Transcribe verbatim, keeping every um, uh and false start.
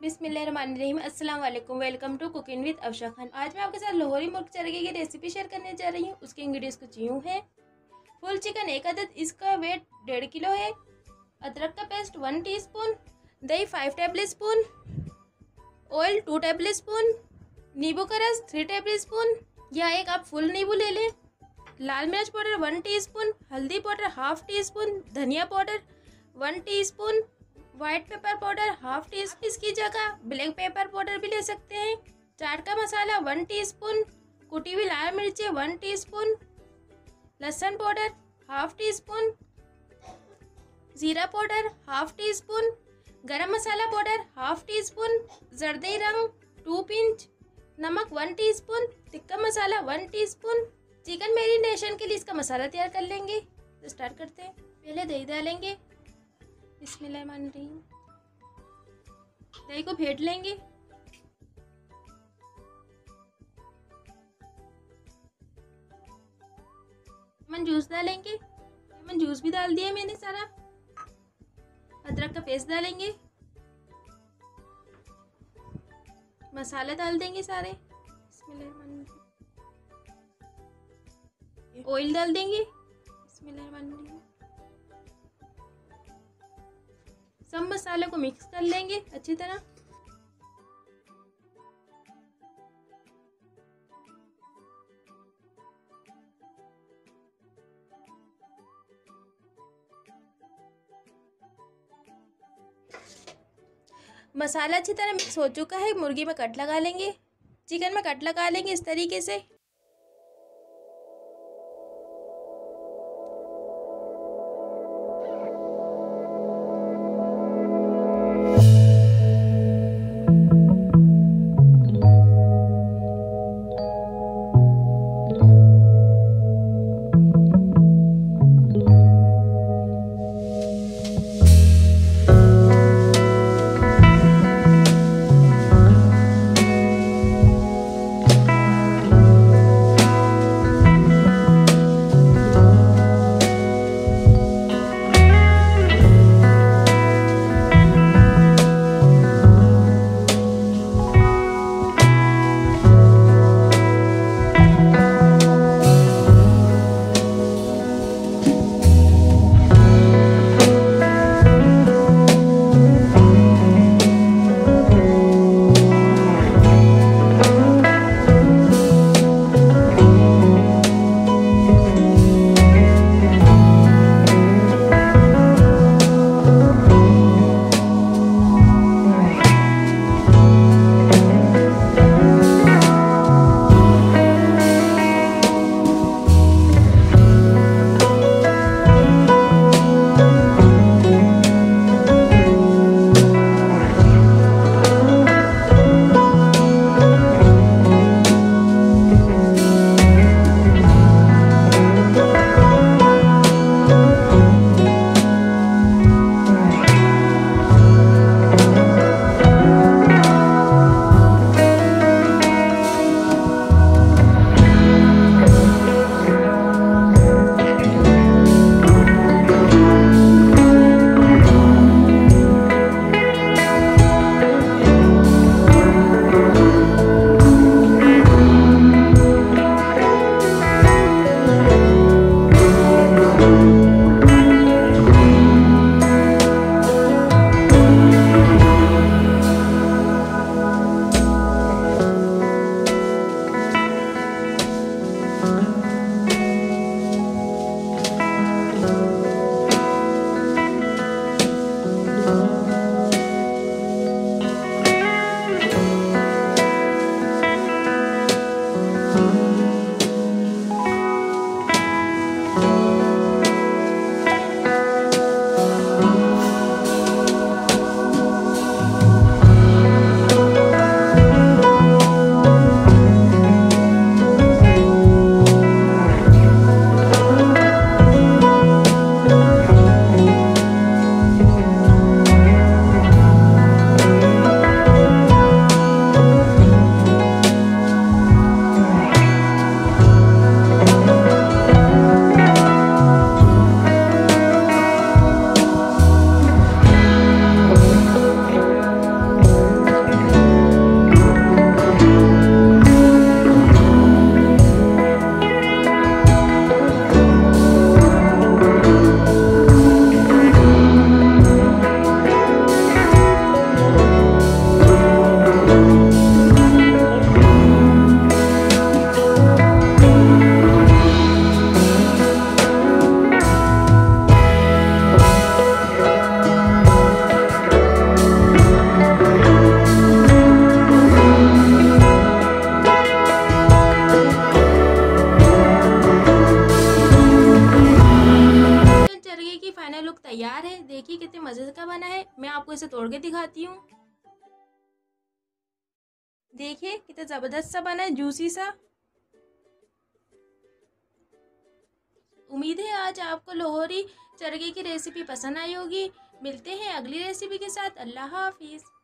बिस्मिल्लाहिर्रहमानिर्रहीम। अस्सलाम वालेकुम। Welcome to cooking with Afsha Khan. आज मैं आपके साथ लाहौरी मुर्ग चरगे की रेसिपी शेयर करने जा रही हूँ। उसके इंग्रेडिएंट्स कुछ यूँ हैं। फुल चिकन एक अदद, इसका वेट डेढ़ किलो है। अदरक का पेस्ट वन टीस्पून, दही five tablespoon, oil two tablespoon, नींबू का रस थ्री टेबल स्पून या एक आप फुल नींबू ले लें। लाल मिर्च पाउडर वन टीस्पून, हल्दी पाउडर हाफ टी स्पून, धनिया powder one teaspoon, white pepper powder half teaspoon, इसकी जगह ब्लैक पेपर पाउडर भी ले सकते हैं। चाट का मसाला वन टीस्पून, कुटी हुई लाल मिर्ची वन टीस्पून, लहसुन पाउडर हाफ टी स्पून, जीरा powder half teaspoon, garam masala powder half teaspoon, जर्दी रंग टू पिंच, नमक one teaspoon, tikka masala one teaspoon. Chicken marination के लिए इसका मसाला तैयार कर लेंगे। तो स्टार्ट करते हैं। पहले दही डालेंगे। बिस्मिल्लाहिर्रहमानिर्रहीम। दही को फेंट लेंगे। लेमन जूस डालेंगे। लेमन जूस भी डाल दिया मैंने सारा। अदरक का पेस्ट डालेंगे। मसाला डाल देंगे सारे। बिस्मिल्लाहिर्रहमानिर्रहीम। ऑयल डाल देंगे। बिस्मिल्लाहिर्रहमानिर्रहीम। सब मसाले को मिक्स कर लेंगे अच्छी तरह। मसाला अच्छी तरह मिक्स हो चुका है। मुर्गी में कट लगा लेंगे। चिकन में कट लगा लेंगे इस तरीके से। ज़बरदस्त का बना है। मैं आपको इसे तोड़ के दिखाती हूँ। देखिए कितना ज़बरदस्त सा बना है, जूसी सा। उम्मीद है आज आपको लाहौरी चरगे की रेसिपी पसंद आई होगी। मिलते हैं अगली रेसिपी के साथ। अल्लाह हाफिज़।